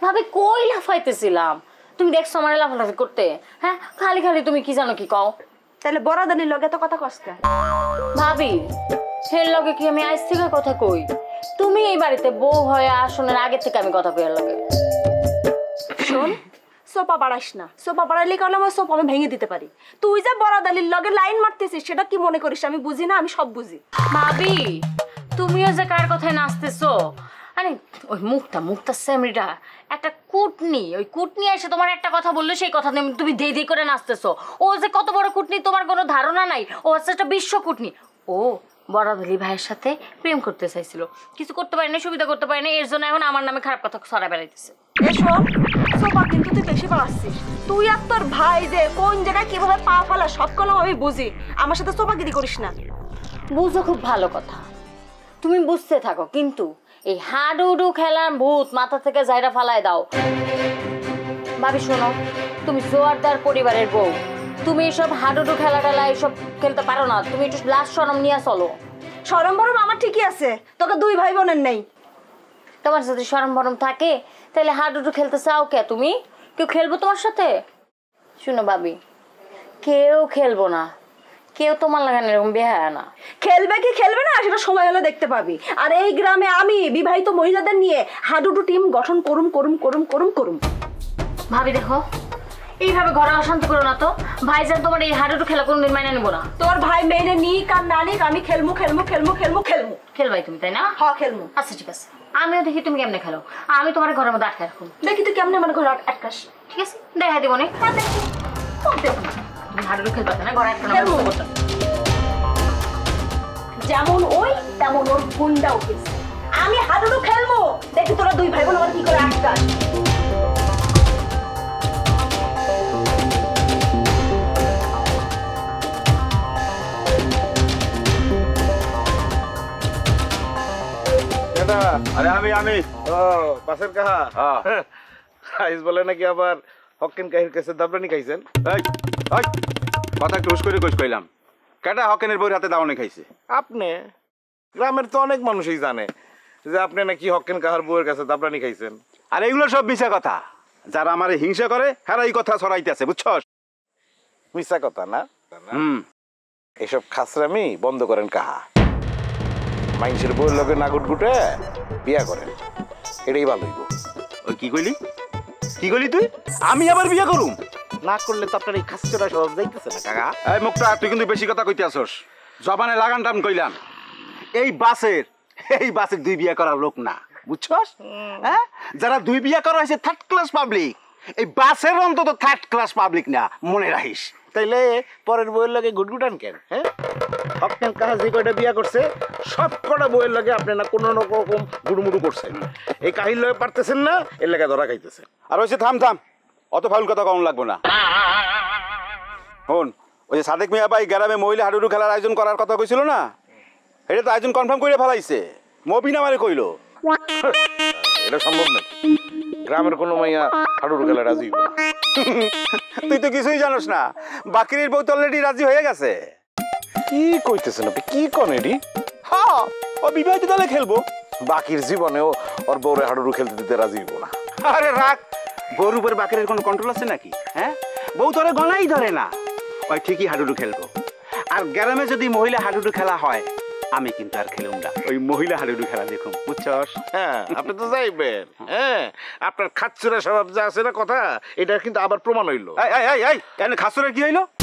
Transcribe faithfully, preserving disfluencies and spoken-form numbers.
ভাবি কই লাফাইতেছিলাম, তুমি দেখছো আমার লাফালাফি করতে? হ্যাঁ খালি খালি তুমি কি জানো কি কও? তাহলে বরাদানির লগে তো কথা কষ্ট ভাবি হের লগে কি আমি আজ থেকে কথা কই? তুমি এই বাড়িতে বউ হয়ে আসনের আগে থেকে আমি কথা কইয়ার লগে। শোন, সোপা বাড়াইস না। সোপা বাড়াইলে কারণ আমার সোপা আমি ভেঙে দিতে পারি। তুই যে বরাদানির লগে লাইন মারতেছিস সেটা কি মনে করিস আমি বুঝি না? আমি সব বুঝি। ভাবি তুমিও যে কার কথায় নাচতেছো, আরে ওই মুখটা মুখটা সেমরিটা একটা কুটনি, ওই কুটনি এসে তোমার একটা কথা বললো সেই কথা তুমি দেই দেই করে নাচতেছো। ও যে কত বড় কুটনি তোমার কোনো ধারণা নাই, ও হচ্ছে একটা বিশ্ব কুটনি। ও বরাদলি ভাইয়ের সাথে প্রেম করতে চাইছিল, কিছু করতে পারে না, সুবিধা করতে পারে না, এর জন্য এখন আমার নামে খারাপ কথা ছড়া বেড়াইতেছে। এসব সোপা কিন্তু তুই বেশি বাড়াচ্ছিস। তুই আর তোর ভাই যে কোন জায়গায় কিভাবে পা ফেলা সব কোনো আমি বুঝি। আমার সাথে সোপাগিরি করিস না। বুঝো খুব ভালো কথা, তুমি বুঝতে থাকো, কিন্তু এই হাডুডু খেলার ভূত মাথা থেকে জায়গা ফালায় দাও। ভাবি শোনো, তুমি জোয়ারদার পরিবারের বউ, তুমি এসব হাডুডু খেলা টেলা এসব খেলতে পারো না। তুমি একটু লাজ শরম নিয়ে চলো। শরম বরম আমার ঠিকই আছে, তোকে দুই ভাই বোনের নেই। তোমার যদি শরম বরম থাকে তাহলে হাডুডু খেলতে চাও কে? তুমি কেউ খেলবো তোমার সাথে? শুনো ভাবি, কেউ খেলবো না, কেউ তোমার লাগান এরকম বেহায়া না। খেলবে কি খেলবে না সেটা সময় হলে দেখতে পাবি। আর এই গ্রামে আমি বিবাহিত মহিলাদের নিয়ে হাডুডু টিম গঠন করুম করুম করুম করুম করুম। ভাবি দেখো, এইভাবে ঘরে অশান্তি করো না তো। ভাইজান তোমার এই হাডুডু খেলা কোনদিন মাইনে নেবো না। তোর ভাই মেনে নিক আর না নিক, আমি খেলমু খেলমু খেলমু খেলমু খেলমু খেলবাই তুমি, তাই না? হ্যাঁ খেলমু। আচ্ছা ঠিক আছে, আমিও দেখি তুমি কেমনে খেলো। আমি তোমার ঘরের মধ্যে আটকে রাখুন, দেখি তুই কেমনে আমার ঘরে আটকাস। ঠিক আছে দেখা দিব না। তুমি হাডুডু খেলবা না, ঘরে আটকানো করতে। যেমন ওই তেমন ওর গুন্ডা উঠেছে। আমি হাডুডু খেলবো, দেখি তোরা দুই ভাই বোন আমার কি করে আটকাস। আরে আমি আমি ও বাসের কাহা আইস বলে নাকি আবার হকেন কাহির কাছে দাবরানি খাইছেন। এই এই কথা একটু হুশ করে কইস কইলাম, কেটা হকেনের বউর হাতে দাওনি খাইছে? আপনি গ্রামের তো অনেক মানুষই জানে যে আপনি নাকি হকেন কাহার বউয়ের কাছে দাবরানি খাইছেন। আর এগুলো সব মিছা কথা, যারা আমারে হিংসা করে হেরা এই কথা ছড়াইতেছে, বুঝছস? মিছা কথা না? হুম, এসব খাসরামি বন্ধ করেন কাহা। মানুষের বউয়ের লগে না গুটগুটে বিয়া করেন, এটাই ভালো হইব। ওই কি কইলি কি কইলি তুই? আমি আবার বিয়ে করুম? না করলে তো আপনার এই খাসচরা সহজ যাইতেছে না কাকা। এই মুখটা তুই কিন্তু বেশি কথা কইতে আসছস, জবানে লাগান টান কইলাম। এই বাসের এই বাসের দুই বিয়ে করার লোক না, বুঝছস? হ্যাঁ, যারা দুই বিয়ে করা হয়েছে থার্ড ক্লাস পাবলিক, এই বাসের অন্তত থার্ড ক্লাস পাবলিক না, মনে রাখিস। তাইলে পরের বউয়ের লাগে গুটগুটান কেন? হ্যাঁ, হকেন কাহা যে কয়টা বিয়া করছে সব কটা বউয়ের লাগে আপনি না কোনো রকম গুড়মুড়ু করছেন। এই কাহির লগে পারতেছেন না, এর লাগে ধরা খাইতেছেন। আর হয়েছে থাম থাম, অত ফাউল কথা কম লাগবো না। শোন, ওই যে সাদেক মিয়া ভাই গ্রামে মহিলা হাডুডু খেলার আয়োজন করার কথা কইছিল না, এটা তো আয়োজন কনফার্ম করে ফেলাইছে। মবিন আমারে কইলো। এটা সম্ভব না, গ্রামের কোনো মাইয়া হাডুডু খেলা রাজি হইব না। তুই তো কিছুই জানোস না, বাকির বউ তো অলরেডি রাজি হয়ে গেছে। কি কইতেছেন আপনি? কি কোন এডি? হ্যাঁ, ও বিবাহিত দলে খেলবো। বাকির জীবনেও ওর বউরে হাডুডু খেলতে দিতে রাজি হইব না। আরে রাখ, বউর উপরে বাকিরের কোনো কন্ট্রোল আছে নাকি? হ্যাঁ, বউ তোরে গলাই ধরে না, ওই ঠিকই হাডুডু খেলবো। আর গ্রামে যদি মহিলা হাডুডু খেলা হয়, আমি কিন্তু আর খেলুম না, ওই মহিলা হাডুডু খেলা দেখুম, বুঝছস? হ্যাঁ, আপনি তো যাইবেন। হ্যাঁ, আপনার খাচ্ছুরা স্বভাব যা আছে না কথা, এটা কিন্তু আবার প্রমাণ হইলো। এই এই এই এই এনে খাসুরের কি হইলো?